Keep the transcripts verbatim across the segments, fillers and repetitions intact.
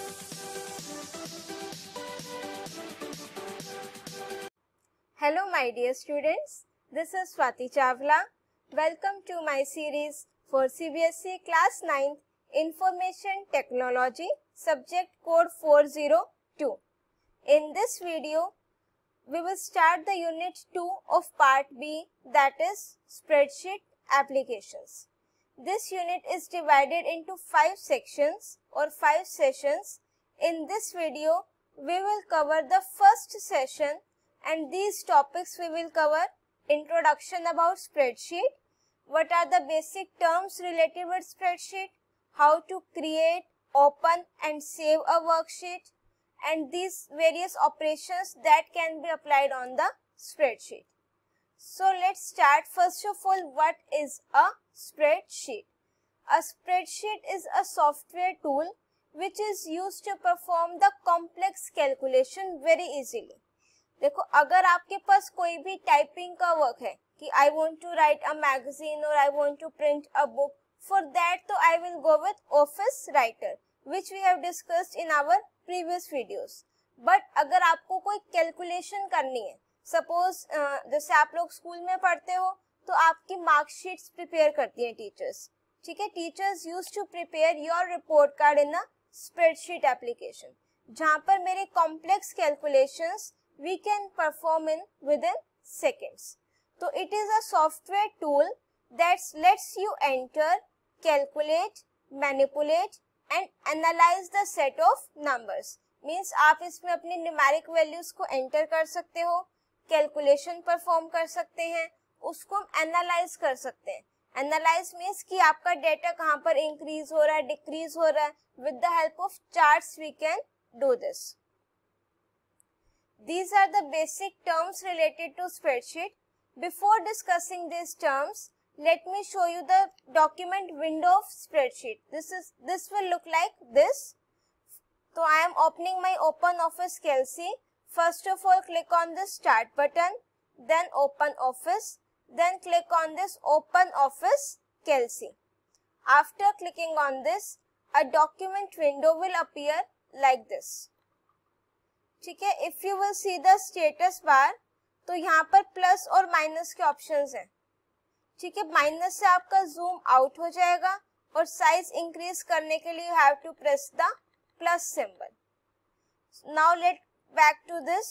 Hello my dear students, this is Swati Chawla. Welcome to my series for C B S E Class ninth Information Technology subject code four oh two. In this video, we will start the unit two of part B, that is spreadsheet applications. This unit is divided into five sections or five sessions. In this video, we will cover the first session, and these topics we will cover: introduction about spreadsheet, what are the basic terms related with spreadsheet, how to create, open and save a worksheet, and these various operations that can be applied on the spreadsheet. So let's start. First of all, what is a spreadsheet? A spreadsheet is a software tool which is used to perform the complex calculation very easily. देखो, अगर आपके पास कोई भी typing का work है कि I want to write a magazine और I want to print a book, for that तो I will go with Office Writer which we have discussed in our previous videos. But अगर आपको कोई calculation करनी है, suppose uh, जैसे आप लोग स्कूल में पढ़ते हो तो आपकी मार्कशीट्स प्रिपेयर करती हैं टीचर्स. ठीक है, teachers use to prepare your report card in a spreadsheet application, जहां पर मेरे complex calculations we can perform in within seconds. So it is a software tool that lets you enter, calculate, manipulate and analyze the set of numbers. Means आप इसमें अपनी numeric values को enter कर सकते हो, calculation perform कर सकते हैं, उसको हम analyze कर सकते हैं. Analyze means कि आपका data कहाँ पर increase हो रहा है, decrease हो रहा है. With the help of charts we can do this. These are the basic terms related to spreadsheet. Before discussing these terms, let me show you the document window of spreadsheet. This is this will look like this. So I am opening my OpenOffice Calc. First of all, click on this Start button, then OpenOffice, then click on this OpenOffice Calc. After clicking on this, a document window will appear like this. ठीक है, if you will see the status bar, तो यहाँ पर plus और minus के options हैं. ठीक है, माइनस से आपका जूम आउट हो जाएगा और साइज इंक्रीज करने के लिए you have to press the plus symbol. Now let back to this.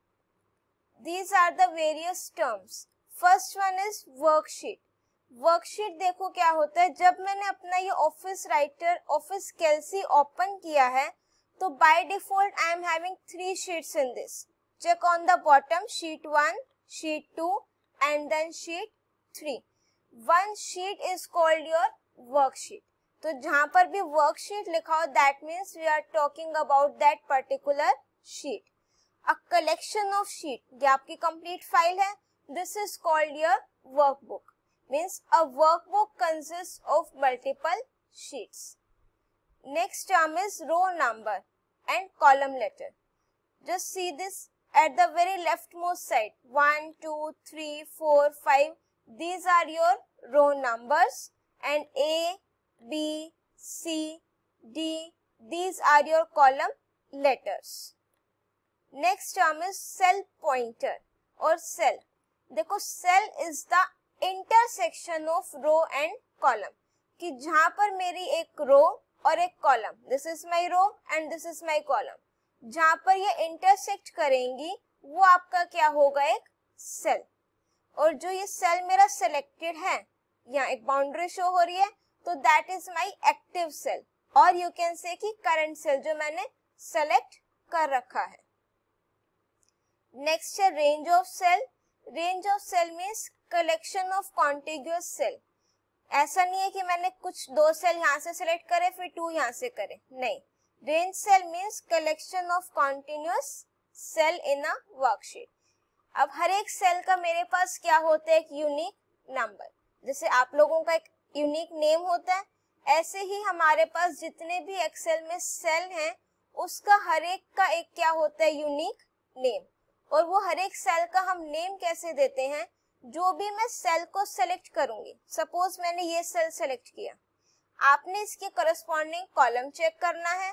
These are the various terms. First one is worksheet. Worksheet देखो क्या होता है, जब मैंने अपना ये Office Writer Office Calc open किया है तो by default I am having three sheets in this. Check on the bottom, sheet one, sheet two and then sheet three. One sheet is called your worksheet. तो जहाँ पर भी worksheet लिखा हो, that means we are talking about that particular sheet. A collection of sheet, ये आपकी complete file है. This is called your workbook. Means a workbook consists of multiple sheets. Next term is row number and column letter. Just see this at the very leftmost side. one, two, three, four, five. These are your row numbers, and A, B, C, D. These are your column letters. Next term is cell pointer or cell. देखो, cell is the intersection of row and column. कि जहां पर मेरी एक row और एक column, this is my row and this is my column, जहां पर ये इंटरसेक्ट करेंगी वो आपका क्या होगा, एक सेल. और जो ये सेल मेरा सिलेक्टेड है, यहाँ एक बाउंड्री शो हो रही है, तो that is my active cell, और यू कैन से कि करंट सेल जो मैंने सेलेक्ट कर रखा है. नेक्स्ट है range of cell. Range of cell means collection of contiguous cell. ऐसा नहीं है कि मैंने कुछ दो सेल यहाँ से सिलेक्ट करे फिर टू यहाँ से करे, नहीं. Range cell means collection of continuous cell in a worksheet. अब हर एक सेल का मेरे पास क्या होता है, एक यूनिक नंबर. जैसे आप लोगों का एक यूनिक नेम होता है, ऐसे ही हमारे पास जितने भी एक्सेल में सेल हैं उसका हर एक का एक क्या होता है, यूनिक नेम. और वो हर एक सेल का हम नेम कैसे देते हैं, जो भी मैं सेल को सेलेक्ट करूंगी, सपोज मैंने ये सेल सेलेक्ट किया, आपने इसके करस्पॉन्डिंग कॉलम चेक करना है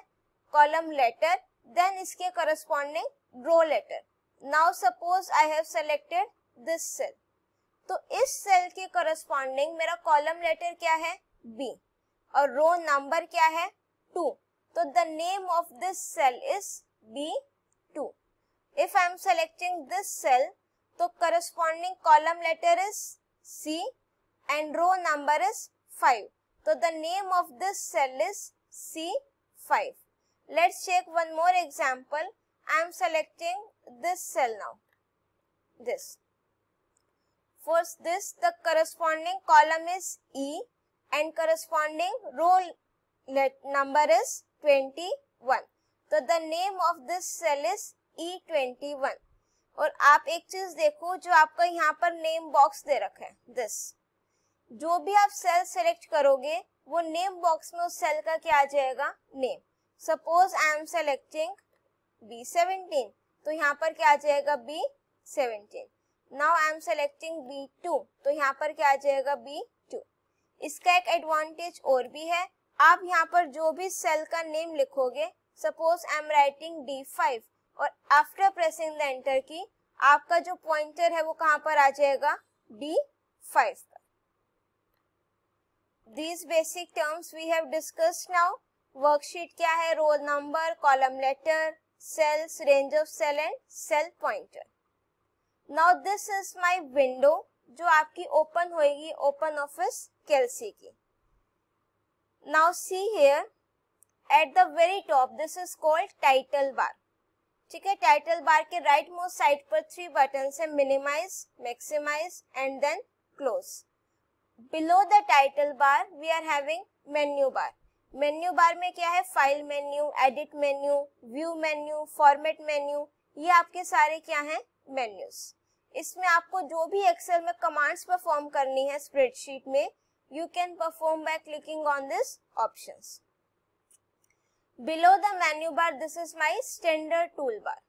कॉलम लेटर, देन इसके corresponding row letter. Now suppose I have selected this cell, तो इस सेल के करस्पॉन्डिंग मेरा कॉलम लेटर क्या है, बी, और रो नंबर क्या है, टू। तो the name of this cell is B two. If I am selecting this cell, तो corresponding column letter is C and row number is five. So the name of this cell is C five. Let's check one more example. I am selecting this cell now. This. For this, the corresponding column is E and corresponding row number is twenty-one. So the name of this cell is E twenty-one. और आप एक चीज देखो, जो आपका यहाँ पर name box दे रखा है, this. जो भी आप सेल सेलेक्ट करोगे वो नेम बॉक्स में उस सेल का क्या आ जाएगा, name. Suppose I am selecting B seventeen, तो यहाँ पर क्या आ जाएगा, B seventeen. Now I am selecting B two, तो यहाँ पर क्या आ जाएगा, बी टू। इसका एक एडवांटेज और भी है, आप यहाँ पर जो भी सेल का नेम लिखोगे, suppose I am writing D five, और after pressing the enter key आपका जो पॉइंटर है वो कहाँ पर आ जाएगा, डी फाइव पर। These basic terms we have discussed now. Worksheet क्या है, roll number, column letter, cells, range of cell and cell pointer. Now this is my window जो आपकी open होएगी Open Office Calc की. Now see here at the very top, this is called title bar. ठीक है, title bar के right most side पर three buttons है, minimize, maximize and then close. Below the title bar we are having menu bar. Menu bar में क्या है, file menu, edit menu, view menu, format menu, ये आपके सारे क्या हैं, मेन्यूज। इसमें आपको जो भी एक्सेल में कमांड्स परफॉर्म करनी है स्प्रेडशीट में, you can perform by clicking on this options. Below the menu bar, this is my standard toolbar.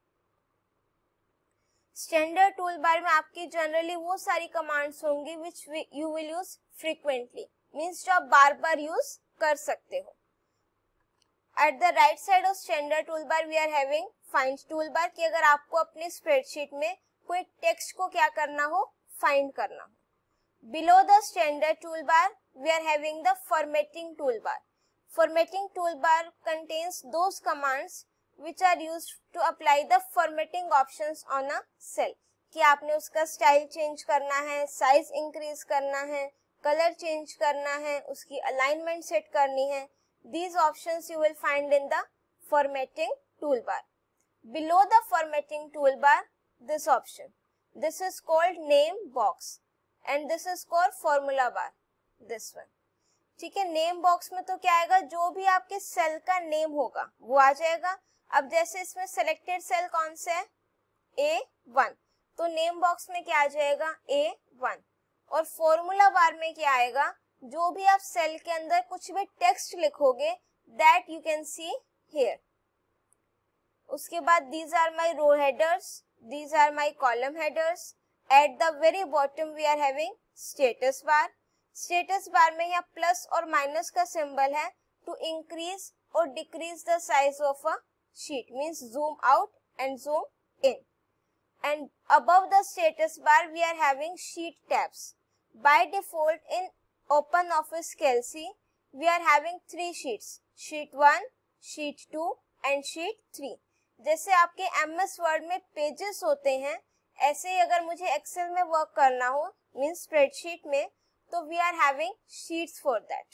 Standard tool bar में आपकी जनरली वो सारी कमांड्स होंगी which you will use frequently, means जो आप बार बार यूज कर सकते हो। At the right side of standard tool bar we are having find tool bar, कि अगर आपको अपनी स्प्रेडशीट में कोई टेक्स्ट को क्या करना हो, फाइंड करना हो। Below the standard tool bar we are having the formatting tool bar. Formatting toolbar contains those commands which are used to apply the formatting options on a cell. कि आपने उसका स्टाइल चेंज करना है, size increase करना है, colour change करना है, उसकी अलाइनमेंट सेट करनी है. These options you will find in the formatting toolbar. Below the formatting toolbar, this option. This is called name box and this is called formula bar. This one. ठीक है, name box में तो क्या आएगा, जो भी आपके सेल का नेम होगा वो आ जाएगा. अब जैसे इसमें सिलेक्टेड सेल कौन से है, ए वन, तो नेम बॉक्स में क्या आ जाएगा, ए वन. और फॉर्मूला बार में क्या आएगा, जो भी आप सेल के अंदर कुछ भी टेक्स्ट लिखोगे that you can see here. उसके बाद these are my row headers, these are my column headers. At the very bottom we are having status bar. Status bar में यहाँ प्लस और माइनस का सिंबल है टू इंक्रीज और decrease the size of a sheet, means zoom out and zoom in. And above the status bar we are having sheet tabs. By default in open office कैल्सी we are having three sheets, sheet one, sheet two and sheet three. जैसे आपके MS word में pages होते हैं, ऐसे ही अगर मुझे Excel में work करना हो मींस स्प्रेडशीट में, तो we are having sheets for that.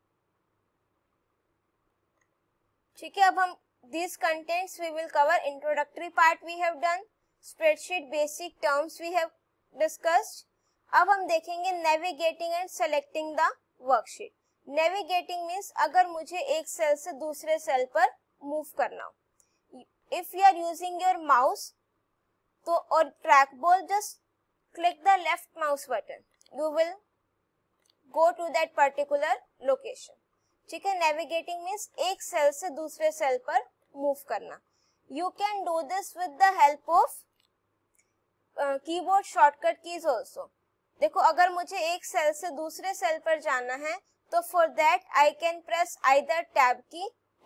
ठीक है, अब हम these contents we will cover. Introductory part we have done, spreadsheet basic terms we have discussed. अब हम देखेंगे navigating and selecting the worksheet. Navigating means अगर मुझे एक सेल से दूसरे सेल पर मूव करना हो. If you are using your mouse, तो और trackball, just click the left mouse button. You will go to that particular location. ठीक है, navigating means एक सेल से दूसरे सेल पर मूव करना. You can do this with the help of uh, keyboard shortcut keys also. देखो, अगर मुझे एक सेल से दूसरे सेल पर जाना है तो for that I can press either tab key or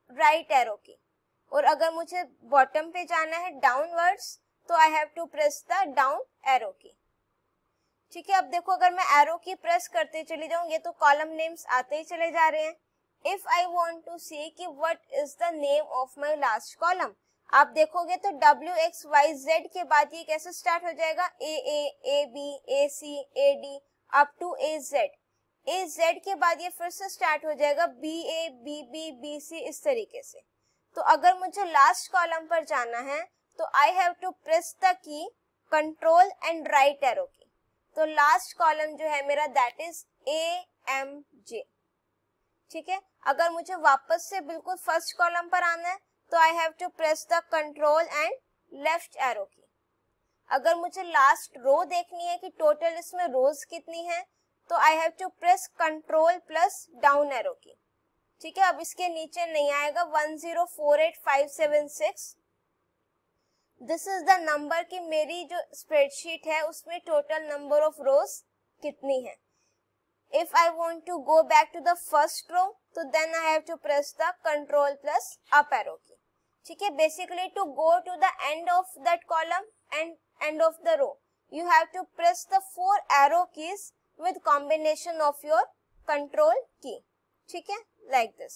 right arrow key, और अगर मुझे बॉटम पे जाना है डाउनवर्ड्स तो I have to press the down arrow key. ठीक है, अब देखो अगर मैं एरो की प्रेस करते चली जाऊं ये तो कॉलम नेम्स आते ही चले जा रहे हैं। If I want to see कि what is the name of my last column, आप देखोगे तो डब्ल्यू एक्स वाई जेड के बाद ये कैसे स्टार्ट हो जाएगा, A A A B A C A D up to A Z. A Z के बाद ये फिर से स्टार्ट हो जाएगा B A B B B C, इस तरीके से। तो अगर मुझे लास्ट कॉलम पर जाना है तो I have to press the key control and right arrow key. तो लास्ट कॉलम जो है मेरा that is A M J. ठीक है, अगर मुझे वापस से बिल्कुल फर्स्ट कॉलम पर आना है तो I have to press the control and left arrow key. अगर मुझे लास्ट रो देखनी है कि टोटल इसमें रोज कितनी है तो I have to press control plus down arrow key. ठीक है, अब इसके नीचे नहीं आएगा one zero four eight five seven six, this is the number कि मेरी जो स्प्रेडशीट है उसमें टोटल नंबर ऑफ रोज कितनी है। If I want to go back to the first row तो then I have to press the control plus up arrow key. ठीक है, basically to go to the end of that column and end of the row you have to press the four arrow keys with combination of your control key. ठीक है, like this.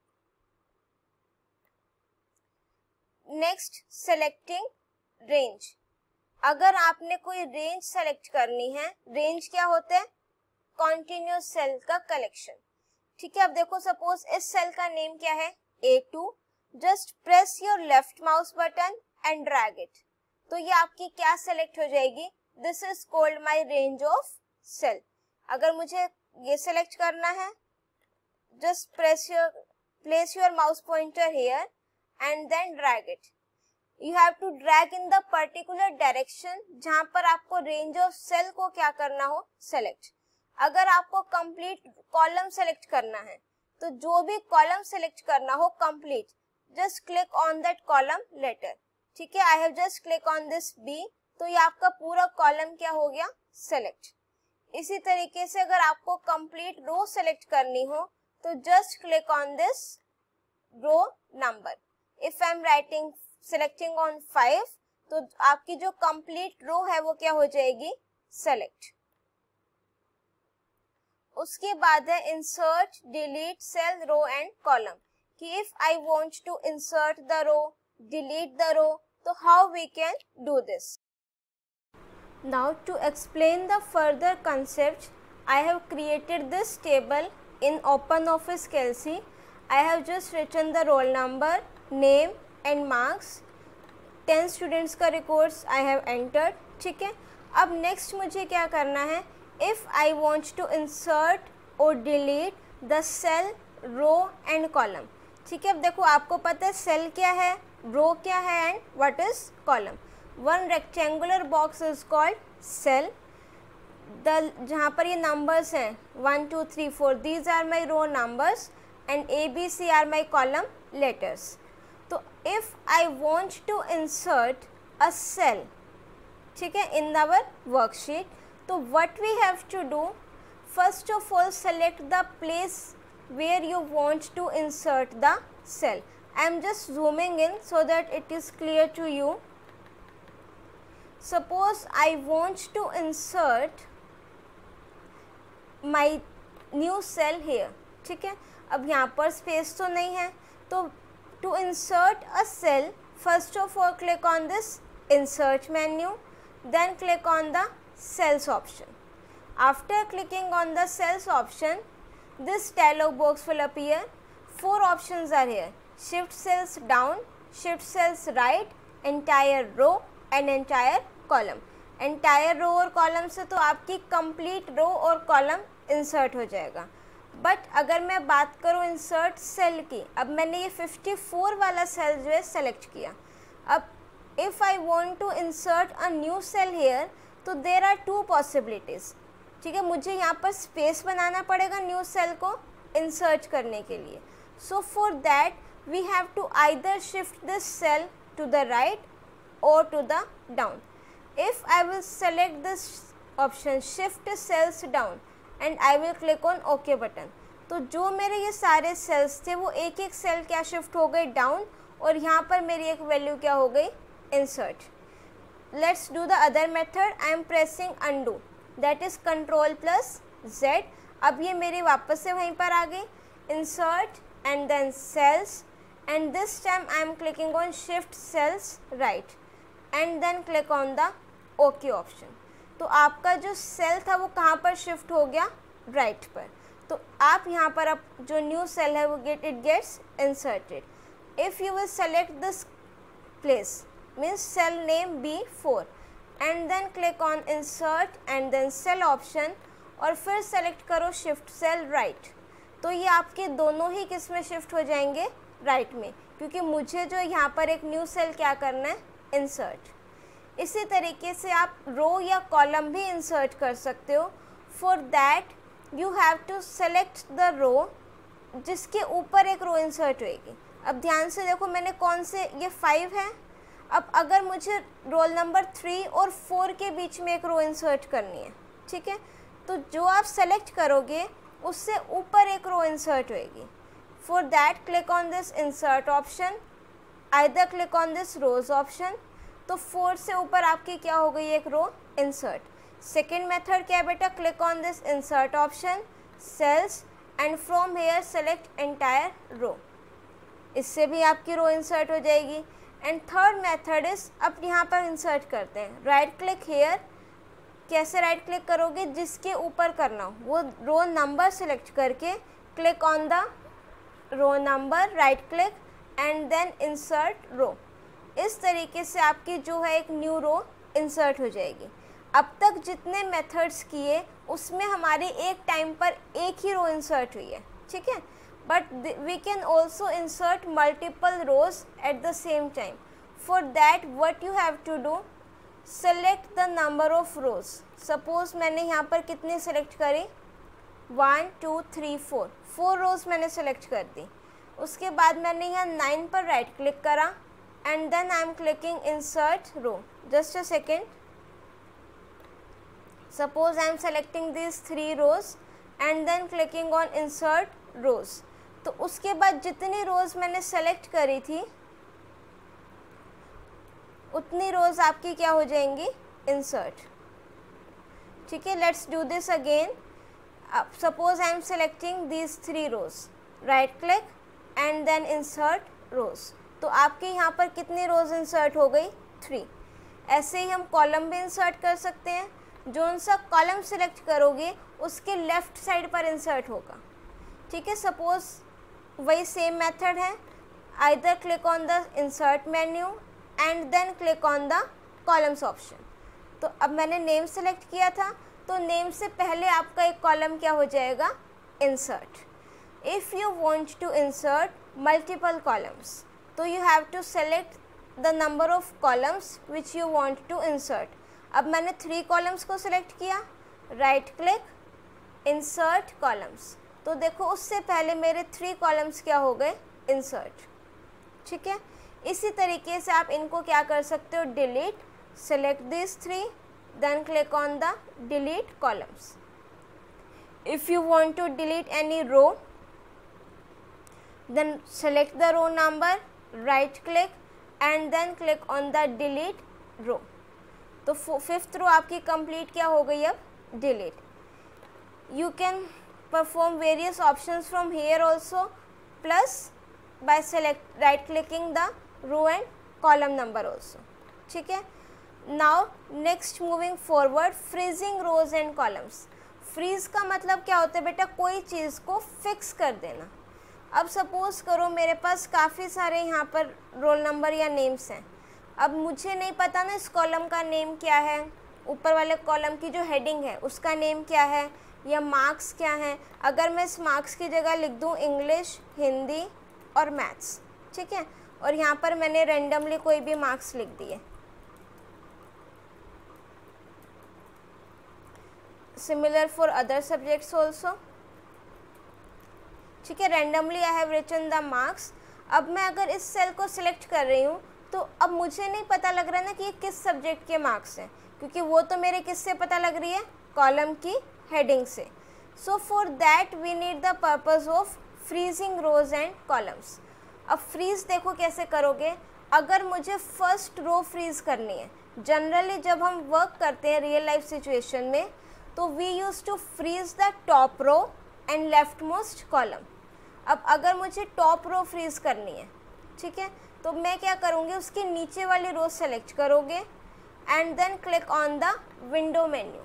Next, selecting range. अगर आपने कोई range select करनी है, range क्या होता है, कॉन्टिन्यूस सेल का कलेक्शन। ठीक है, अब देखो सपोज इस सेल का नेम क्या है A two, just press your left mouse button and drag it, तो ये आपकी क्या सेलेक्ट हो जाएगी, this is called my range of cell. अगर मुझे ये सेलेक्ट करना है just press your place your mouse pointer here and then drag it. You have to drag in the particular direction जहां पर आपको रेंज ऑफ सेल को क्या करना हो, सेलेक्ट। अगर आपको कंप्लीट कॉलम सेलेक्ट करना है तो जो भी कॉलम सेलेक्ट करना हो complete, just click on that column letter. ठीक है, I have just click on this B, तो ये आपका पूरा कॉलम क्या हो गया, सेलेक्ट। इसी तरीके से अगर आपको कंप्लीट रो सेलेक्ट करनी हो तो just click on this row number. If I am writing selecting on five तो आपकी जो कंप्लीट रो है वो क्या हो जाएगी, सेलेक्ट। उसके बाद है insert delete cell row and column, कि if I want to insert the row delete the row तो how we can do this. Now to explain the further concepts, I have created this table in OpenOffice Calc. I have just written the roll number, name and marks. ten students का records I have entered. ठीक है, अब next मुझे क्या करना है, if I want to insert or delete the cell, row and column. ठीक है, अब देखो आपको पता है cell क्या है, row क्या है and what is column. One rectangular box is called cell. The जहाँ पर ये numbers हैं one two three four, these are my row numbers and A B C are my column letters. तो if I want to insert a cell, ठीक है, in our worksheet, तो what we have to do, first of all select the place where you want to insert the cell. I am just zooming in so that it is clear to you. Suppose I want to insert my new cell here. ठीक है, अब यहाँ पर space तो नहीं है, तो to insert a cell first of all click on this insert menu, then click on the cells option. After clicking on the cells option, this dialog box will appear. Four options are here, shift cells down, shift cells right, entire row and entire column. Entire row और column से तो आपकी complete रो और column insert हो जाएगा। But अगर मैं बात करूँ इंसर्ट सेल की, अब मैंने ये फिफ्टी फोर वाला सेल जो है सेलेक्ट किया। अब if I want to insert a new cell here तो देर आर टू पॉसिबिलिटीज़। ठीक है, मुझे यहाँ पर स्पेस बनाना पड़ेगा न्यू सेल को इंसर्ट करने के लिए। So for that we have to either shift this cell to the right or to the down. If I will select this option shift cells down and I will click on OK button, तो जो मेरे ये सारे sales थे वो एक एक cell क्या शिफ्ट हो गए डाउन, और यहाँ पर मेरी एक वैल्यू क्या हो गई insert. Let's do the other method. I am pressing undo, that is control plus Z. अब ये मेरे वापस से वहीं पर आ गई, insert and then cells, and this time I am clicking on shift cells right and then click on the OK option. तो आपका जो सेल था वो कहाँ पर शिफ्ट हो गया, राइट पर। तो आप यहाँ पर अब जो न्यू सेल है वो get it gets inserted. If you will select this place means cell name B four and then click on insert and then cell option, और फिर सेलेक्ट करो शिफ्ट सेल राइट, तो ये आपके दोनों ही किस में शिफ्ट हो जाएंगे, राइट में, क्योंकि मुझे जो यहाँ पर एक न्यू सेल क्या करना है, इंसर्ट। इसी तरीके से आप रो या कॉलम भी इंसर्ट कर सकते हो। For that you have to select the row जिसके ऊपर एक रो इंसर्ट होएगी। अब ध्यान से देखो, मैंने कौन से, ये फाइव है। अब अगर मुझे रोल नंबर थ्री और फोर के बीच में एक रो इंसर्ट करनी है, ठीक है, तो जो आप सेलेक्ट करोगे उससे ऊपर एक रो इंसर्ट होएगी। For that click on this insert option, either click on this rows option. तो फोर से ऊपर आपकी क्या हो गई, एक रो इंसर्ट। सेकेंड मेथड क्या है बेटा, click on this insert option, cells, and from here select entire row, इससे भी आपकी रो इंसर्ट हो जाएगी। एंड थर्ड मेथड इज, अब यहाँ पर इंसर्ट करते हैं, राइट क्लिक हेयर। कैसे राइट क्लिक करोगे, जिसके ऊपर करना हो वो रो नंबर सेलेक्ट करके click on the row number, right click and then insert row. इस तरीके से आपकी जो है एक न्यू रो इंसर्ट हो जाएगी। अब तक जितने मेथड्स किए उसमें हमारी एक टाइम पर एक ही रो इंसर्ट हुई है, ठीक है, but we can also insert multiple rows at the same time. For that what you have to do, select the number of rows. Suppose मैंने यहाँ पर कितनी सेलेक्ट करी, one two three four, four rows मैंने select कर दी। उसके बाद मैंने यहाँ नाइन पर राइट क्लिक करा and then I am clicking insert row. Just a second, suppose I am selecting these three rows and then clicking on insert rows। तो उसके बाद जितनी रोज मैंने सेलेक्ट करी थी उतनी रोज आपकी क्या हो जाएंगी, इंसर्ट, ठीक है। Let's do this again. Suppose I am selecting these three rows, right click and then insert rows. तो आपके यहाँ पर कितनी रोज इंसर्ट हो गई, थ्री। ऐसे ही हम कॉलम भी इंसर्ट कर सकते हैं। जो सा कॉलम सेलेक्ट करोगे उसके लेफ्ट साइड पर इंसर्ट होगा, ठीक है। सपोज वही सेम मेथड है, either click on the insert menu and then click on the columns option. तो अब मैंने नेम सेलेक्ट किया था, तो नेम से पहले आपका एक कॉलम क्या हो जाएगा, insert. If you want to insert multiple columns, तो you have to select the number of columns which you want to insert. अब मैंने थ्री कॉलम्स को सिलेक्ट किया, राइट क्लिक, इंसर्ट कॉलम्स। तो देखो उससे पहले मेरे थ्री कॉलम्स क्या हो गए, इंसर्ट, ठीक है। इसी तरीके से आप इनको क्या कर सकते हो, delete, select this three, then click on the delete columns. If you want to delete any row, then select the row number, right click and then click on the delete row. तो fifth row आपकी complete क्या हो गई, अब delete. You can perform various options from here also, plus by select right clicking the row and column number also, ठीक है। Now next moving forward, freezing rows and columns. Freeze का मतलब क्या होता है बेटा, कोई चीज़ को फिक्स कर देना। अब सपोज करो मेरे पास काफ़ी सारे यहाँ पर रोल नंबर या नेम्स हैं। अब मुझे नहीं पता ना इस कॉलम का नेम क्या है, ऊपर वाले कॉलम की जो हेडिंग है उसका नेम क्या है, या मार्क्स क्या है। अगर मैं इस मार्क्स की जगह लिख दूँ इंग्लिश, हिंदी और मैथ्स, ठीक है, और यहाँ पर मैंने रेंडमली कोई भी मार्क्स लिख दिए। Similar for other subjects also, ठीक है, randomly I have written the marks. अब मैं अगर इस सेल को सिलेक्ट कर रही हूँ तो अब मुझे नहीं पता लग रहा ना कि ये किस सब्जेक्ट के मार्क्स हैं, क्योंकि वो तो मेरे किससे पता लग रही है, कॉलम की हेडिंग से। So for that we need the purpose of freezing rows and columns. अब फ्रीज देखो कैसे करोगे. अगर मुझे फर्स्ट रो फ्रीज करनी है, जनरली जब हम वर्क करते हैं रियल लाइफ सिचुएशन में, तो we use to freeze the top row and left most column. अब अगर मुझे टॉप रो फ्रीज करनी है, ठीक है, तो मैं क्या करूँगी, उसके नीचे वाली रो सेलेक्ट करोगे and then click on the window menu.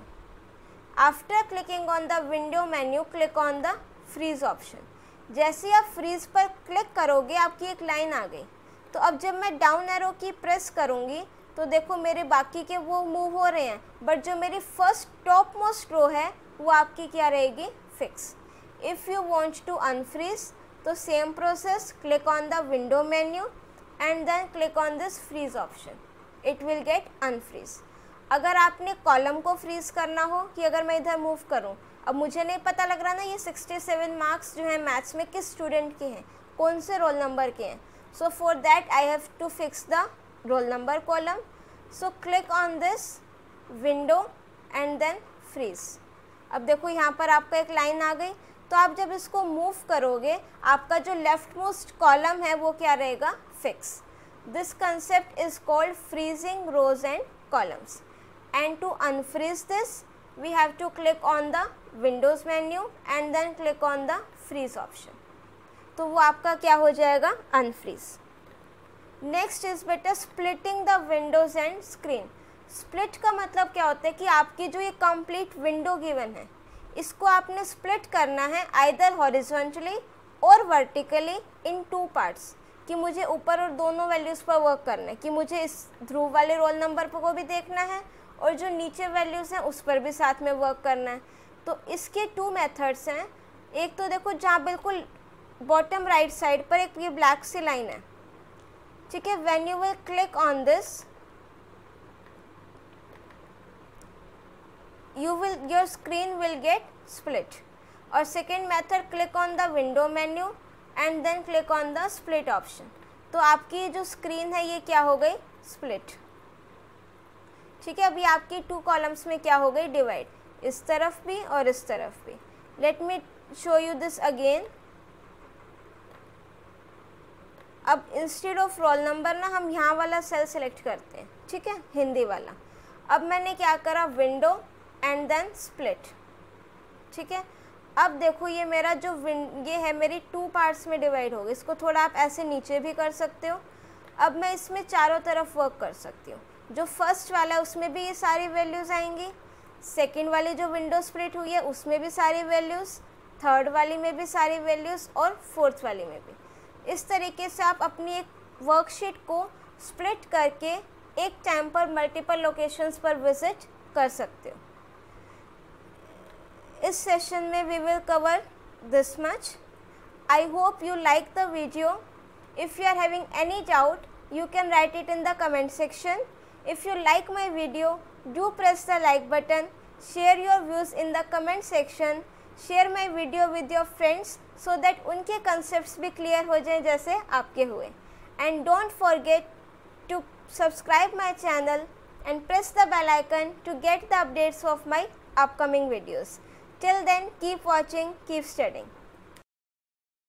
After clicking on the window menu click on the freeze option. जैसे आप फ्रीज पर क्लिक करोगे आपकी एक लाइन आ गई. तो अब जब मैं डाउन एरो की प्रेस करूँगी तो देखो मेरे बाकी के वो मूव हो रहे हैं, बट जो मेरी फर्स्ट टॉप मोस्ट रो है वो आपकी क्या रहेगी, fix. If you want to unfreeze तो same process, click on the window menu and then click on this freeze option, it will get unfreeze. अगर आपने कॉलम को फ्रीज करना हो कि अगर मैं इधर मूव करूं, अब मुझे नहीं पता लग रहा ना ये सड़सठ मार्क्स जो है मैथ्स में किस स्टूडेंट के हैं, कौन से रोल नंबर के हैं. So for that I have to fix the roll number column. So click on this window and then freeze. अब देखो यहाँ पर आपका एक लाइन आ गई. तो आप जब इसको मूव करोगे आपका जो लेफ्ट मोस्ट कॉलम है वो क्या रहेगा, fix. This concept is called freezing rows and columns. And to unfreeze this we have to click on the Windows menu and then click on the freeze option. तो वो आपका क्या हो जाएगा, unfreeze. Next is बेटा splitting the windows and screen. Split का मतलब क्या होता है कि आपकी जो ये complete window given है इसको आपने split करना है either horizontally और vertically in two parts. कि मुझे ऊपर और दोनों वैल्यूज़ पर वर्क करना है, कि मुझे इस ध्रुव वाले रोल नंबर पर को भी देखना है और जो नीचे वैल्यूज़ हैं उस पर भी साथ में वर्क करना है. तो इसके टू मेथड्स हैं. एक तो देखो जहाँ बिल्कुल बॉटम राइट साइड पर एक ये ब्लैक सी लाइन है, ठीक है, when you will click on this you will your screen will get split. और second method click on the window menu and then click on the split option. तो आपकी जो स्क्रीन है ये क्या हो गई, स्प्लिट. ठीक है, अभी आपकी टू कॉलम्स में क्या हो गई, डिवाइड, इस तरफ भी और इस तरफ भी. Let me show you this again. अब इंस्टेड ऑफ रोल नंबर ना हम यहाँ वाला सेल सेलेक्ट करते हैं, ठीक है, हिंदी वाला. अब मैंने क्या करा, विंडो एंड देन स्प्लिट. ठीक है, अब देखो ये मेरा जो विंड ये है मेरी टू पार्ट्स में डिवाइड हो गई. इसको थोड़ा आप ऐसे नीचे भी कर सकते हो. अब मैं इसमें चारों तरफ वर्क कर सकती हूँ. जो फर्स्ट वाला है उसमें भी ये सारी वैल्यूज़ आएंगी, सेकंड वाली जो विंडो स्प्लिट हुई है उसमें भी सारी वैल्यूज़, थर्ड वाली में भी सारी वैल्यूज़ और फोर्थ वाली में भी. इस तरीके से आप अपनी एक वर्कशीट को स्प्लिट करके एक टाइम पर मल्टीपल लोकेशंस पर विजिट कर सकते हो. इस सेशन में we will cover this much. I hope you like the video. If you are having any doubt you can write it in the comment section. If you like my video, do press the like button, share your views in the comment section, share my video with your friends so that उनके concepts भी clear हो जाए जैसे आपके हुए. And don't forget to subscribe my channel and press the bell icon to get the updates of my upcoming videos. Till then, keep watching, keep studying.